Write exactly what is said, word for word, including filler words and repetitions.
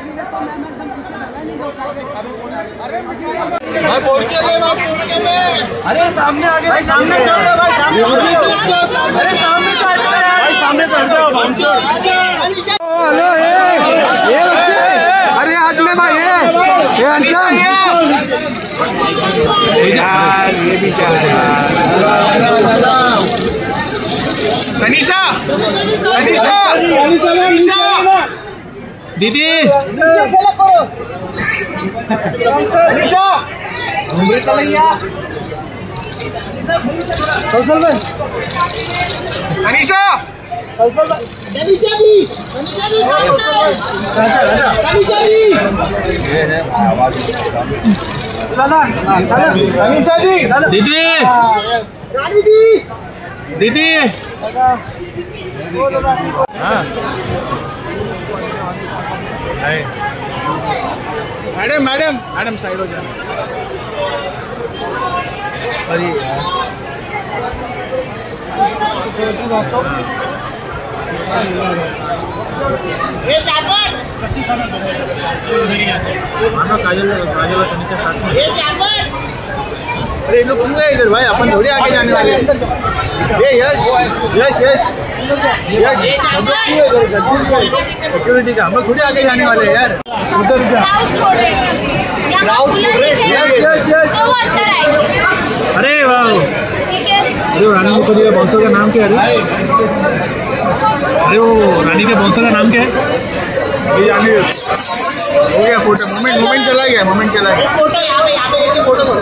अरे सामने आगे भाई, सामने चल रहे भाई, सामने अरे सामने से हट जाओ भाई, सामने से हट जाओ भांचो। हेलो ये ये बच्चे, अरे हट ले भाई, ये ये अंजाम यार, ये भी क्या है। तनीषा तनीषा तनीषा दीदी तनीषा अमृतलैया कौशल भाई, तनीषा कौशल भाई, तनीषा जी तनीषा जी तनीषा जी दादा दादा तनीषा जी दीदी रानी जी दीदी हाँ मैडम मैडम मैडम साइड हो जाए। अरे ये चापर काजल काजल तनिषा साथ में। ये चापर अरे लोग क्यों गए इधर भाई, अपन थोड़ी आगे जाने वाले। ये यश यश यश यश सिक्योरिटी का हम लोग थोड़ी आगे जाने वाले यार। उधर जा अरे वाह, अरे रानी मुखर्जी के बॉन्सर का नाम क्या है? अरे वो रानी के बॉन्सर का नाम क्या है? ये जानिए हो गया फोटो, मोमेंट मोमेंट चला गया, मोमेंट चला गया। फोटो यहाँ पे यहाँ पे एक फोटो